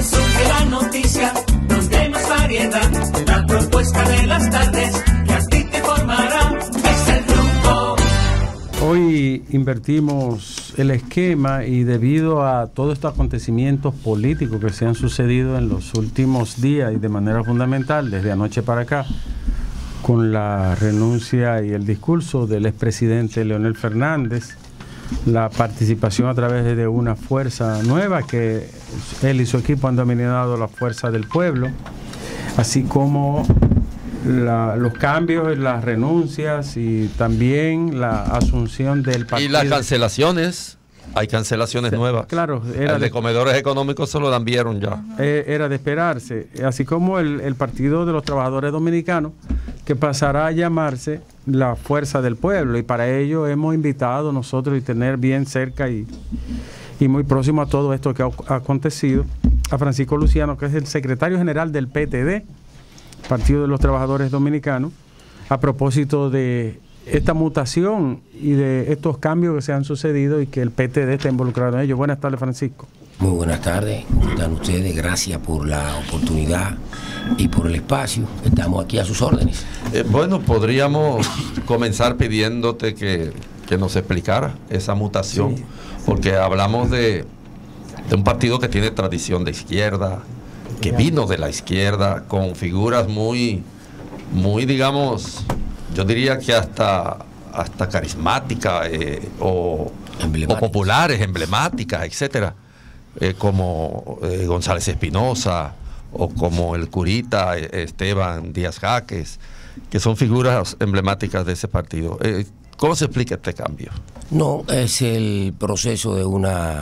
surge la noticia, donde hay más variedad, la propuesta de las tardes que a ti te formará, es el rumbo. Hoy invertimos el esquema y debido a todos estos acontecimientos políticos que se han sucedido en los últimos días y de manera fundamental desde anoche para acá, con la renuncia y el discurso del expresidente Leonel Fernández, la participación a través de una fuerza nueva que él y su equipo han denominado la Fuerza del Pueblo, así como los cambios, las renuncias y también la asunción del partido. Y las cancelaciones, hay cancelaciones nuevas. Claro, el de comedores económicos se lo vieron ya. Era de esperarse, así como el Partido de los Trabajadores Dominicanos, que pasará a llamarse la Fuerza del Pueblo, y para ello hemos invitado nosotros y tener bien cerca y muy próximo a todo esto que ha acontecido a Francisco Luciano, que es el secretario general del PTD, Partido de los Trabajadores Dominicanos, a propósito de esta mutación y de estos cambios que se han sucedido y que el PTD está involucrado en ello. Buenas tardes, Francisco. Muy buenas tardes, ¿cómo están ustedes? Gracias por la oportunidad y por el espacio. Estamos aquí a sus órdenes. Bueno, podríamos comenzar pidiéndote que nos explicara esa mutación, sí, porque hablamos de un partido que tiene tradición de izquierda, que vino de la izquierda, con figuras muy, digamos, yo diría que hasta carismáticas o populares, emblemáticas, etcétera, como González Espinosa o como el curita Esteban Díaz Jaques, que son figuras emblemáticas de ese partido. ¿Cómo se explica este cambio? No, es el proceso de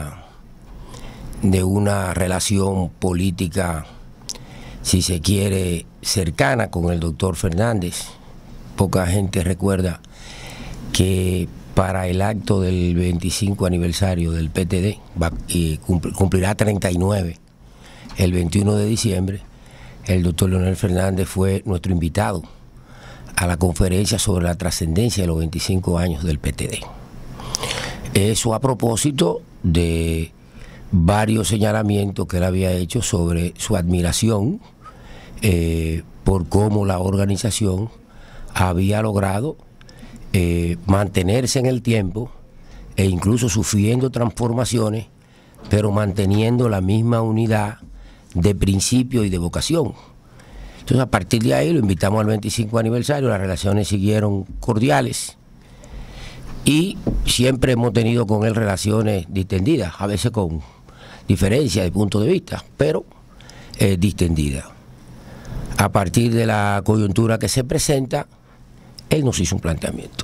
una relación política, si se quiere, cercana con el doctor Fernández. Poca gente recuerda que para el acto del 25 aniversario del PTD, cumplirá 39 el 21 de diciembre, el doctor Leonel Fernández fue nuestro invitado a la conferencia sobre la trascendencia de los 25 años del PTD. Eso a propósito de varios señalamientos que él había hecho sobre su admiración por cómo la organización había logrado mantenerse en el tiempo e incluso sufriendo transformaciones, pero manteniendo la misma unidad de principio y de vocación. Entonces, a partir de ahí lo invitamos al 25 aniversario, las relaciones siguieron cordiales y siempre hemos tenido con él relaciones distendidas, a veces con diferencias de punto de vista, pero distendidas. A partir de la coyuntura que se presenta, él nos hizo un planteamiento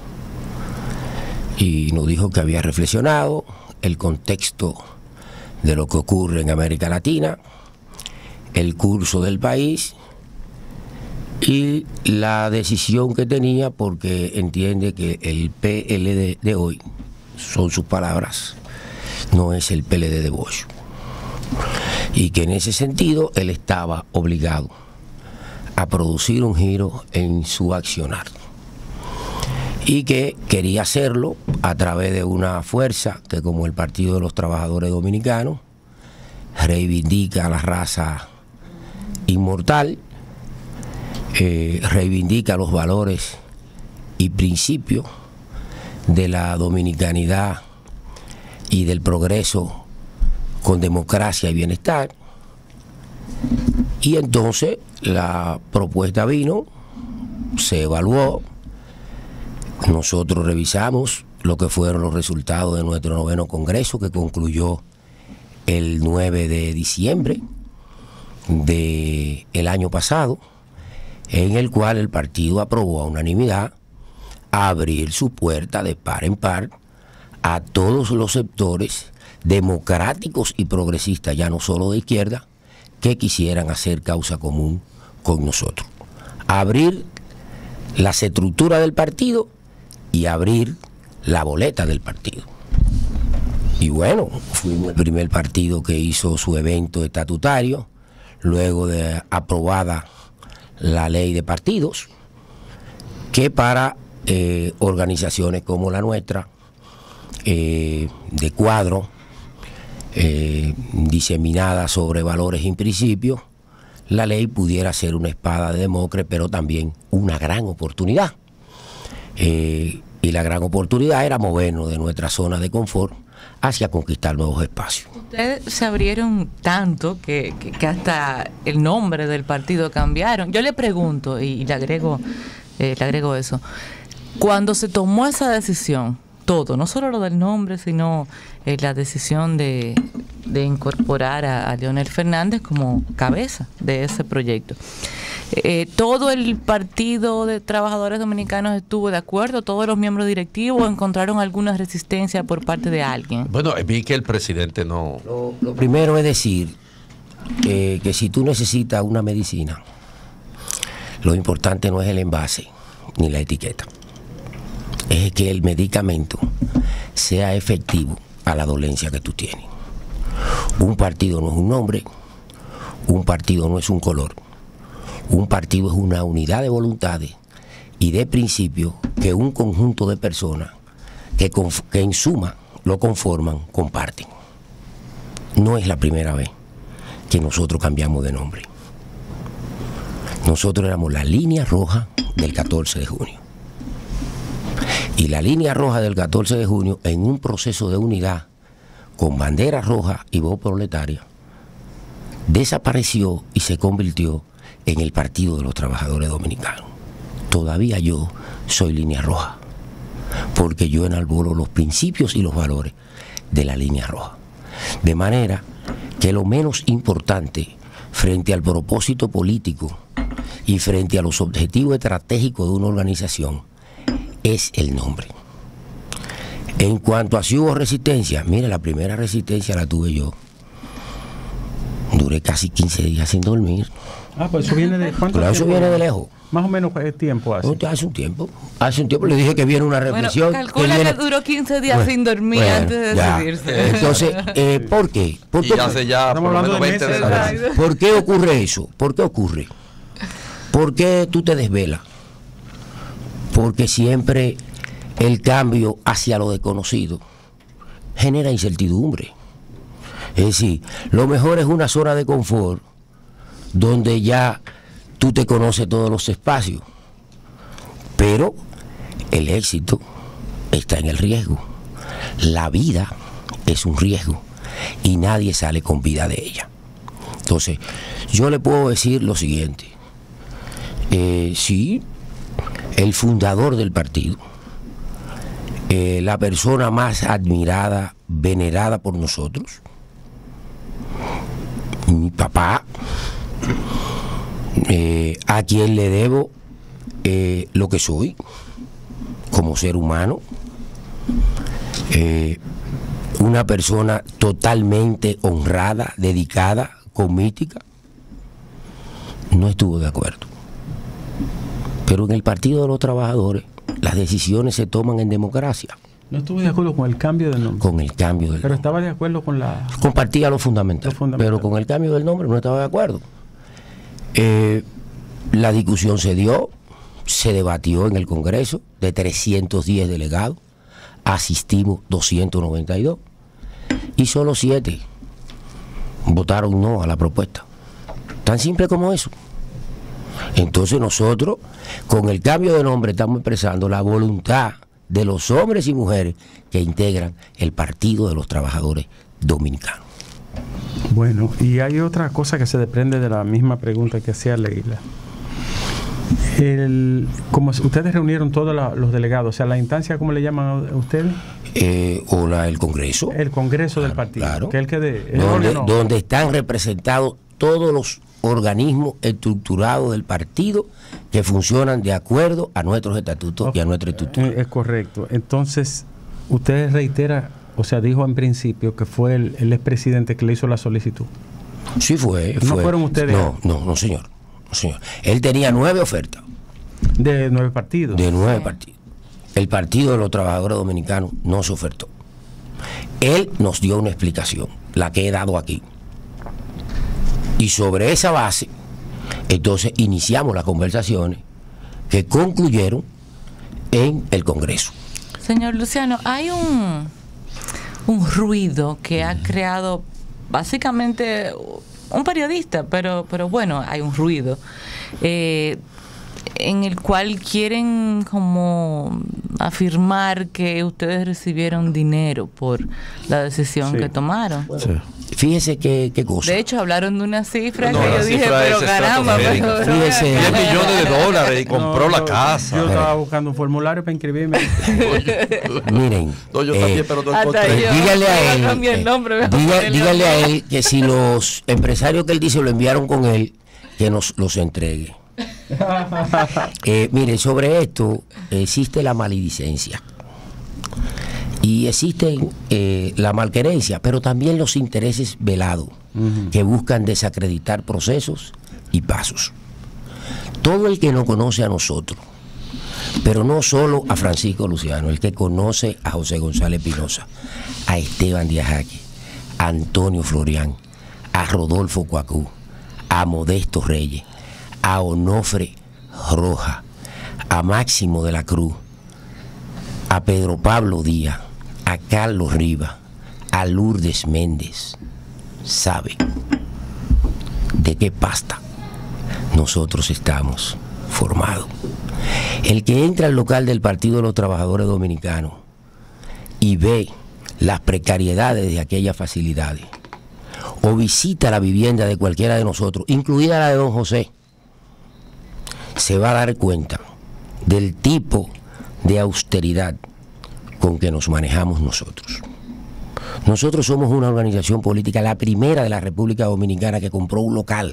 y nos dijo que había reflexionado el contexto de lo que ocurre en América Latina, el curso del país y la decisión que tenía, porque entiende que el PLD de hoy, son sus palabras, no es el PLD de Bosch, y que en ese sentido él estaba obligado a producir un giro en su accionar y que quería hacerlo a través de una fuerza que, como el Partido de los Trabajadores Dominicanos, reivindica a la raza inmortal, reivindica los valores y principios de la dominicanidad y del progreso con democracia y bienestar. Y entonces la propuesta vino, se evaluó, nosotros revisamos lo que fueron los resultados de nuestro 9º Congreso, que concluyó el 9 de diciembre del año pasado, en el cual el partido aprobó a unanimidad abrir su puerta de par en par a todos los sectores democráticos y progresistas, ya no solo de izquierda, que quisieran hacer causa común con nosotros. Abrir la estructura del partido y abrir la boleta del partido. Y bueno, fuimos el primer partido que hizo su evento estatutario, luego de aprobada la ley de partidos, que para organizaciones como la nuestra, de cuadro, diseminada sobre valores y principios, la ley pudiera ser una espada de Damocles, pero también una gran oportunidad. Y la gran oportunidad era movernos de nuestra zona de confort hacia conquistar nuevos espacios. Ustedes se abrieron tanto que hasta el nombre del partido cambiaron. Yo le pregunto, y le agrego eso, cuando se tomó esa decisión, todo, no solo lo del nombre, sino la decisión de incorporar a Leonel Fernández como cabeza de ese proyecto. ¿Todo el Partido de Trabajadores Dominicanos estuvo de acuerdo? ¿Todos los miembros directivos encontraron alguna resistencia por parte de alguien? Bueno, vi que el presidente no... Lo primero es decir que si tú necesitas una medicina, lo importante no es el envase ni la etiqueta, es que el medicamento sea efectivo a la dolencia que tú tienes. Un partido no es un nombre, un partido no es un color, un partido es una unidad de voluntades y de principios que un conjunto de personas que en suma lo conforman, comparten. No es la primera vez que nosotros cambiamos de nombre. Nosotros éramos la línea roja del 14 de junio. Y la línea roja del 14 de junio, en un proceso de unidad con bandera roja y voz proletaria, desapareció y se convirtió en el Partido de los Trabajadores Dominicanos. Todavía yo soy línea roja, porque yo enarbolo los principios y los valores de la línea roja. De manera que lo menos importante frente al propósito político y frente a los objetivos estratégicos de una organización es el nombre. En cuanto a si hubo resistencia, mire, la primera resistencia la tuve yo. Duré casi 15 días sin dormir. Pues eso viene de ¿cuánto tiempo? Eso viene de lejos. Más o menos ¿qué tiempo hace? Hace un tiempo. Hace un tiempo le dije que viene una reflexión. Bueno, calcula que duró 15 días sin dormir antes de decidirse. Entonces, ¿por qué? Y hace ya por lo menos 20 de la vida. ¿Por qué ocurre eso? ¿Por qué ocurre? ¿Por qué tú te desvelas? Porque siempre el cambio hacia lo desconocido genera incertidumbre. Es decir, lo mejor es una zona de confort donde ya tú te conoces todos los espacios, pero el éxito está en el riesgo. La vida es un riesgo y nadie sale con vida de ella. Entonces, yo le puedo decir lo siguiente. Sí, el fundador del partido, la persona más admirada, venerada por nosotros, mi papá, a quien le debo lo que soy como ser humano, una persona totalmente honrada, dedicada, con mística, no estuvo de acuerdo. Pero en el Partido de los Trabajadores las decisiones se toman en democracia. No estuve de acuerdo con el cambio del nombre. Con el cambio del Pero nombre. estaba de acuerdo con la... Compartía lo fundamental, pero con el cambio del nombre no estaba de acuerdo. La discusión se dio, se debatió en el Congreso, de 310 delegados, asistimos 292, y solo 7 votaron no a la propuesta. Tan simple como eso. Entonces nosotros, con el cambio de nombre, estamos expresando la voluntad de los hombres y mujeres que integran el Partido de los Trabajadores Dominicanos. Bueno, y hay otra cosa que se desprende de la misma pregunta que hacía Leila. Como ustedes reunieron todos los delegados, o sea, la instancia, ¿cómo le llaman a ustedes? El Congreso. El Congreso del partido. Claro. Que Donde están representados todos los organismos estructurados del partido que funcionan de acuerdo a nuestros estatutos y a nuestra estructura. Es correcto. Entonces, usted reitera, o sea, dijo en principio que fue el expresidente que le hizo la solicitud. Sí fue. ¿No fueron ustedes? No, señor. No, señor. Él tenía 9 ofertas. ¿De 9 partidos? De 9 partidos. El Partido de los Trabajadores Dominicanos no se ofertó. Él nos dio una explicación, la que he dado aquí. Y sobre esa base, entonces iniciamos las conversaciones que concluyeron en el Congreso. Señor Luciano, hay un ruido que ha creado básicamente un periodista, pero bueno, hay un ruido en el cual quieren como afirmar que ustedes recibieron dinero por la decisión que tomaron. Bueno, fíjese qué cosa. De hecho, hablaron de una cifra que yo dije, pero caramba, pero fíjese, 10 millones de dólares y compró la casa. Yo estaba buscando un formulario para inscribirme. Miren, No, yo también, pero no hasta encontré. yo. dígale a Voy a él, cambiar el nombre, dígale a él que si los empresarios que él dice lo enviaron con él, que nos los entregue. Mire, sobre esto existe la maledicencia y existe la malquerencia, pero también los intereses velados que buscan desacreditar procesos y pasos. Todo el que nos conoce a nosotros, pero no solo a Francisco Luciano, el que conoce a José González Pinoza, a Esteban Díaz Jaque, a Antonio Florián, a Rodolfo Coacú, a Modesto Reyes, a Onofre Roja, a Máximo de la Cruz, a Pedro Pablo Díaz, a Carlos Rivas, a Lourdes Méndez, sabe de qué pasta nosotros estamos formados. El que entra al local del Partido de los Trabajadores Dominicanos y ve las precariedades de aquellas facilidades, o visita la vivienda de cualquiera de nosotros, incluida la de don José, se va a dar cuenta del tipo de austeridad con que nos manejamos nosotros. Nosotros somos una organización política, la primera de la República Dominicana que compró un local.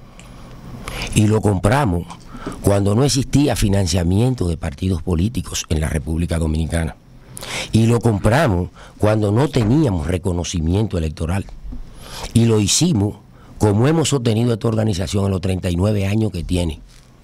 Y lo compramos cuando no existía financiamiento de partidos políticos en la República Dominicana. Y lo compramos cuando no teníamos reconocimiento electoral. Y lo hicimos como hemos sostenido esta organización en los 39 años que tiene,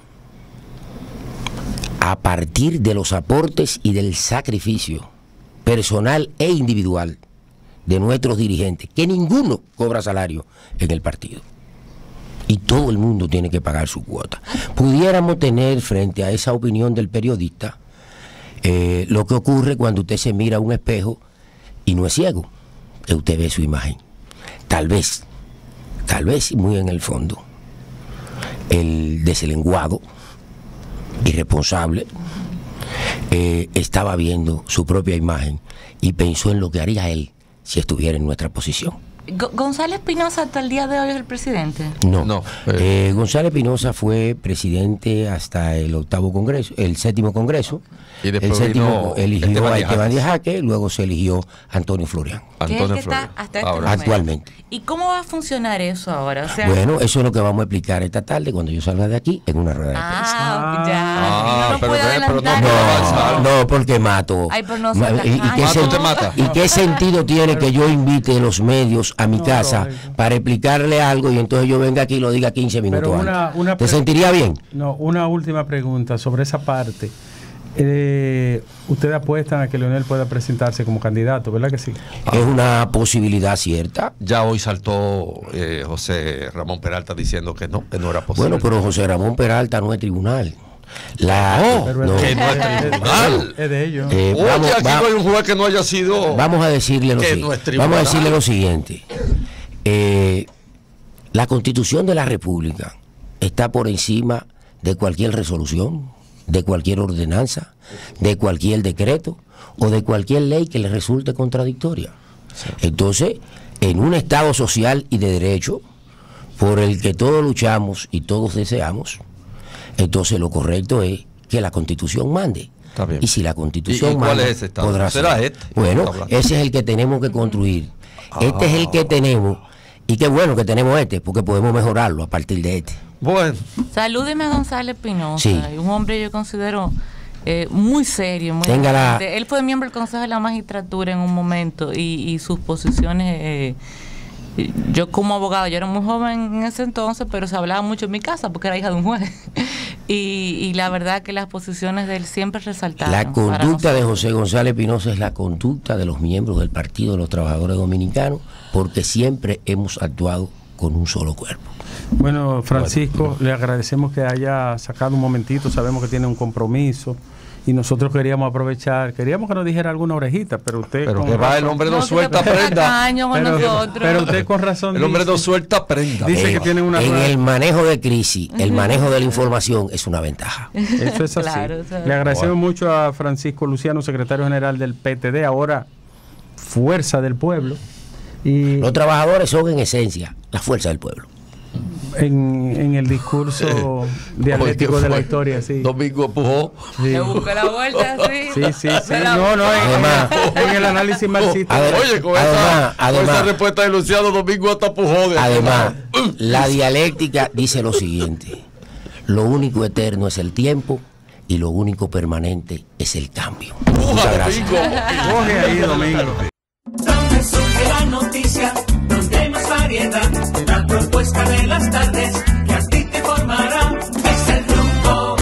a partir de los aportes y del sacrificio personal e individual de nuestros dirigentes, que ninguno cobra salario en el partido. Y todo el mundo tiene que pagar su cuota. Pudiéramos tener frente a esa opinión del periodista lo que ocurre cuando usted se mira a un espejo y no es ciego, que usted ve su imagen. Tal vez muy en el fondo, el deslenguado, irresponsable, estaba viendo su propia imagen y pensó en lo que haría él si estuviera en nuestra posición. ¿González Pinoza hasta el día de hoy es el presidente? No. González Pinoza fue presidente hasta el 8º Congreso, el 7º Congreso. Y después el 7º eligió Esteban a Díaz Esteban Díaz Jaque, luego se eligió a Antonio Florián. Que es el que está hasta este momento. Actualmente. ¿Y cómo va a funcionar eso ahora? O sea, Bueno, eso es lo que vamos a explicar esta tarde cuando yo salga de aquí en una rueda de prensa. Ya. No pero puede pero no adelantar. puedo avanzar. No, porque mato. Ay, pero no se ¿Mato te mata? ¿Y qué sentido tiene que yo invite a los medios a mi casa para explicarle algo y entonces yo venga aquí y lo diga 15 minutos antes? ¿Te sentiría bien? No, una última pregunta sobre esa parte. Ustedes apuestan a que Leonel pueda presentarse como candidato, ¿verdad que sí? Es una posibilidad cierta. Ya hoy saltó José Ramón Peralta diciendo que no era posible. Bueno, pero José Ramón Peralta no es tribunal. Que no es tribunal. Es de ellos. Oye, aquí no hay un juez que no haya sido. Vamos a decirle lo siguiente. La Constitución de la República está por encima de cualquier resolución, de cualquier ordenanza, de cualquier decreto o de cualquier ley que le resulte contradictoria. Sí. Entonces, en un Estado social y de derecho por el que todos luchamos y todos deseamos, entonces lo correcto es que la Constitución mande. Y si la Constitución manda, ¿cuál es ese Estado? Podrá ¿Será ser. este? Bueno, ese es el que tenemos que construir. Este es el que tenemos. Y qué bueno que tenemos este, porque podemos mejorarlo a partir de este. Bueno. Salúdeme a González Pinoza, sí. Un hombre yo considero muy serio, muy inteligente. Él fue miembro del Consejo de la Magistratura en un momento y sus posiciones, yo como abogado, yo era muy joven en ese entonces, pero se hablaba mucho en mi casa porque era hija de un juez. Y la verdad que las posiciones de él siempre resaltaron. La conducta de José González Pinoza es la conducta de los miembros del Partido de los Trabajadores Dominicanos, porque siempre hemos actuado con un solo cuerpo. Bueno, Francisco, le agradecemos que haya sacado un momentito, sabemos que tiene un compromiso y nosotros queríamos aprovechar, queríamos que nos dijera alguna orejita, pero usted... Pero con que va, razón- el hombre no No, suelta que te ponga prenda. caño con nosotros. pero usted con razón El hombre no dice, suelta prenda. dice que tienen una... En rueda- el manejo de crisis, el manejo de la información es una ventaja. Eso es así. Claro, eso es. Le agradecemos mucho a Francisco Luciano, secretario general del PTD, ahora Fuerza del Pueblo. Y Los trabajadores son en esencia la fuerza del pueblo. en el discurso dialéctico Oye, ¿qué de la fue? historia, sí. Domingo Pujó. Sí. Le busca la vuelta, sí. Sí. No, Además- en el análisis marxista. Oye, con Además- esa respuesta de Luciano Domingo hasta Pujó. de Además, aquí. la dialéctica dice lo siguiente: lo único eterno es el tiempo y lo único permanente es el cambio. Muchas gracias. Coge ahí, Domingo. Donde surge la noticia, donde hay más variedad, la propuesta de las tardes